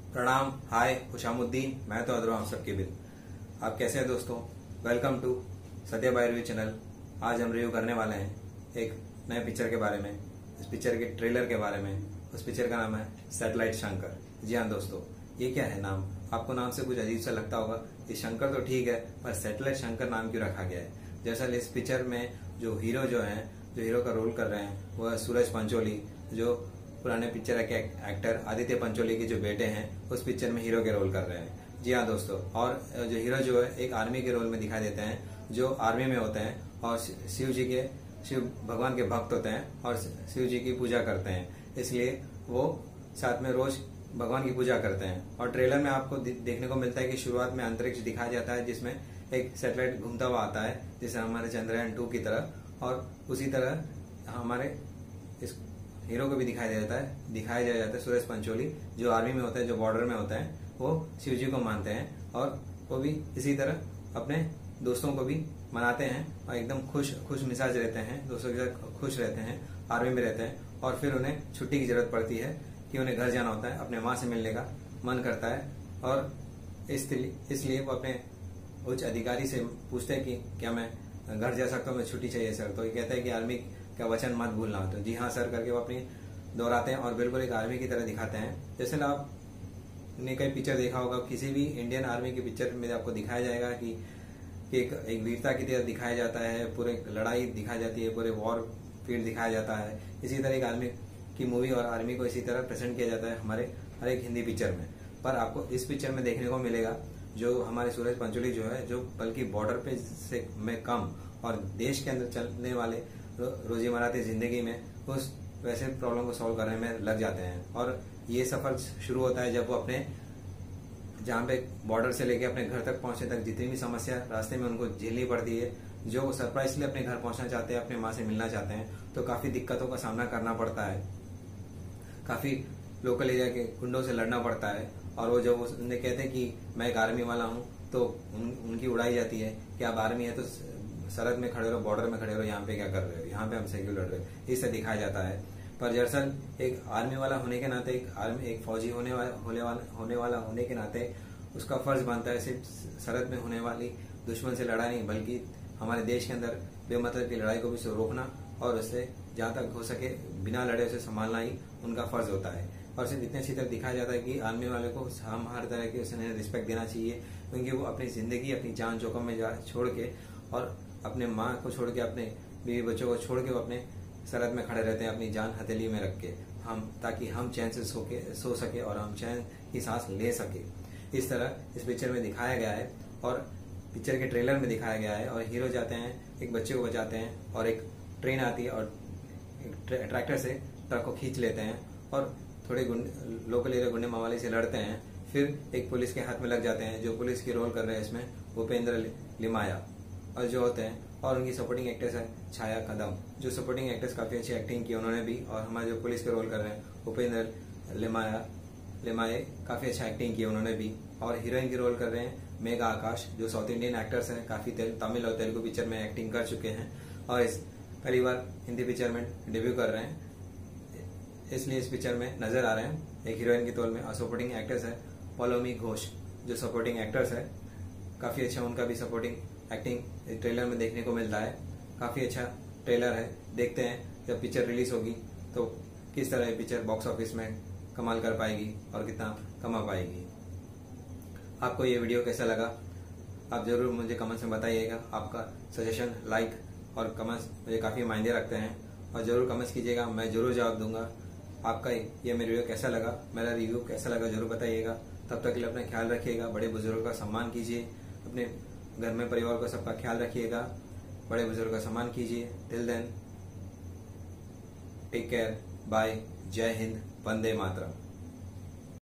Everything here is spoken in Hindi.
प्रणाम। हाय खुशामुद्दीन। मैं तो अदर आप सबके बिल। आप कैसे हैं दोस्तों? Welcome to Satya by review channel. आज हम रिव्यू करने वाले हैं एक नए पिक्चर के बारे में, इस पिक्चर के ट्रेलर के बारे में। उस पिक्चर का नाम है सैटेलाइट शंकर। जी हाँ दोस्तों, ये क्या है नाम? आपको नाम से कुछ अजीब सा लगता होगा। ये शंकर तो ठीक है, पर सैटेलाइट शंकर नाम क्यों रखा गया है? दरअसल इस पिक्चर में जो हीरो का रोल कर रहे हैं वो है सूरज पंचोली, जो पुराने पिक्चर के एक्टर आदित्य पंचोली के जो बेटे हैं उस पिक्चर में हीरो के रोल कर रहे हैं। जी हाँ दोस्तों, और जो हीरो जो है एक आर्मी के रोल में दिखाई देते हैं, जो आर्मी में होते हैं और शिव भगवान के भक्त होते हैं और शिव जी की पूजा करते हैं, इसलिए वो साथ में रोज भगवान की पूजा करते हैं। और ट्रेलर में आपको देखने को मिलता है कि शुरुआत में अंतरिक्ष दिखाया जाता है, जिसमें एक सैटेलाइट घूमता हुआ आता है, जैसे हमारे चंद्रयान 2 की तरह, और उसी तरह हमारे इस हीरो को भी दिखाया जाता है सूरज पंचोली, जो आर्मी में होता है, जो बॉर्डर में होता है, वो शिव जी को मानते हैं और वो भी इसी तरह अपने दोस्तों को भी मनाते हैं और एकदम खुश मिजाज रहते हैं, दोस्तों के साथ खुश रहते हैं, आर्मी में रहते हैं। और फिर उन्हें छुट्टी की जरूरत पड़ती है कि उन्हें घर जाना होता है, अपने माँ से मिलने का मन करता है, और इसलिए वो अपने उच्च अधिकारी से पूछते हैं कि क्या मैं घर जा सकता हूँ, मैं छुट्टी चाहिए सर। तो ये कहता है कि आर्मी का वचन मत भूलना। तो जी हाँ सर करके वो अपनी दोहराते हैं और बिल्कुल एक आर्मी की तरह दिखाते हैं। जैसे आपने कई पिक्चर देखा होगा, किसी भी इंडियन आर्मी की पिक्चर में आपको दिखाया जाएगा कि एक वीरता की तरह दिखाया जाता है, पूरे लड़ाई दिखाई जाती है, पूरे वॉर फील्ड दिखाया जाता है। इसी तरह एक आर्मी की मूवी और आर्मी को इसी तरह प्रेजेंट किया जाता है हमारे हर एक हिंदी पिक्चर में। पर आपको इस पिक्चर में देखने को मिलेगा जो हमारे सूरज पंचोली जो है, जो बल्कि बॉर्डर पे से में कम और देश के अंदर चलने वाले रोजमर्रा की जिंदगी में उस वैसे प्रॉब्लम को सॉल्व करने में लग जाते हैं। और ये सफर शुरू होता है जब वो अपने जहाँ पे बॉर्डर से लेके अपने घर तक पहुंचने तक जितनी भी समस्या रास्ते में उनको झेलनी पड़ती है, जो वो सरप्राइजली अपने घर पहुंचना चाहते हैं, अपने माँ से मिलना चाहते हैं, तो काफी दिक्कतों का सामना करना पड़ता है, काफी लोकल एरिया के गुंडों से लड़ना पड़ता है। और वो जब उन्हें कहते हैं कि मैं एक आर्मी वाला हूँ, तो उनकी उड़ाई जाती है कि आप आर्मी है तो सरहद में खड़े रहो, बॉर्डर में खड़े रहो, यहाँ पे क्या कर रहे हो, यहाँ पे हम सही क्यों लड़ रहे हो, इससे दिखाया जाता है। पर दरअसल एक आर्मी वाला होने के नाते, एक फौजी होने वाला होने के नाते उसका फर्ज बनता है सिर्फ सरहद में होने वाली दुश्मन से लड़ाई नहीं, बल्कि हमारे देश के अंदर बेमतलब की लड़ाई को भी रोकना और उससे जहाँ तक हो सके बिना लड़े उसे संभालना ही उनका फर्ज होता है। और सिर्फ इतने अच्छी तरह दिखाया जाता है कि आर्मी वाले को हम हर तरह के उन्हें रिस्पेक्ट देना चाहिए, क्योंकि वो अपनी जिंदगी, अपनी जान जोखिम में छोड़ के और अपने माँ को छोड़ के, अपने बीवी बच्चों को छोड़ के वो अपने सरहद में खड़े रहते हैं, अपनी जान हथेली में रख के, ताकि हम चैन से सो सके और हम चैन की सांस ले सके। इस तरह इस पिक्चर में दिखाया गया है और पिक्चर के ट्रेलर में दिखाया गया है। और हीरो जाते हैं, एक बच्चे को बचाते हैं, और एक ट्रेन आती है और ट्रैक्टर से ट्रक को खींच लेते हैं और थोड़े लोकल एरिया गुंडे मावाली से लड़ते हैं। फिर एक पुलिस के हाथ में लग जाते हैं, जो पुलिस की रोल कर रहे हैं इसमें भूपेंद्र लिमाया, और जो होते हैं, और उनकी सपोर्टिंग एक्ट्रेस है छाया कदम, जो सपोर्टिंग एक्ट्रेस काफी अच्छी एक्टिंग की उन्होंने भी। और हमारे जो पुलिस के रोल कर रहे हैं भूपेंद्र लिमाये काफी अच्छा एक्टिंग की उन्होंने भी। और हीरोइन की रोल कर रहे हैं मेघा आकाश, जो साउथ इंडियन एक्टर्स हैं, काफी तमिल और तेलुगु पिक्चर में एक्टिंग कर चुके हैं और इस पहली बार हिंदी पिक्चर में डेब्यू कर रहे हैं, इसलिए इस पिक्चर में नजर आ रहे हैं एक हीरोइन के तौर में। और सपोर्टिंग एक्ट्रेस है पौलोमी घोष, जो सपोर्टिंग एक्ट्रेस है, काफी अच्छा उनका भी सपोर्टिंग एक्टिंग ट्रेलर में देखने को मिलता है। काफी अच्छा ट्रेलर है, देखते हैं जब पिक्चर रिलीज होगी तो किस तरह ये पिक्चर बॉक्स ऑफिस में कमाल कर पाएगी और कितना कमा पाएगी। आपको ये वीडियो कैसा लगा आप जरूर मुझे कमेंट्स में बताइएगा। आपका सजेशन, लाइक और कमेंट्स मुझे काफी मायने रखते हैं, और जरूर कमेंट्स कीजिएगा, मैं जरूर जवाब दूंगा। आपका ये मेरा वीडियो कैसा लगा, मेरा रिव्यू कैसा लगा, जरूर बताइएगा। तब तक के लिए अपना ख्याल रखिएगा, बड़े बुजुर्गों का सम्मान कीजिए, अपने घर में परिवार का सबका ख्याल रखिएगा, बड़े बुजुर्ग का सम्मान कीजिए। Till then take care, bye, जय हिंद, वंदे मातरम।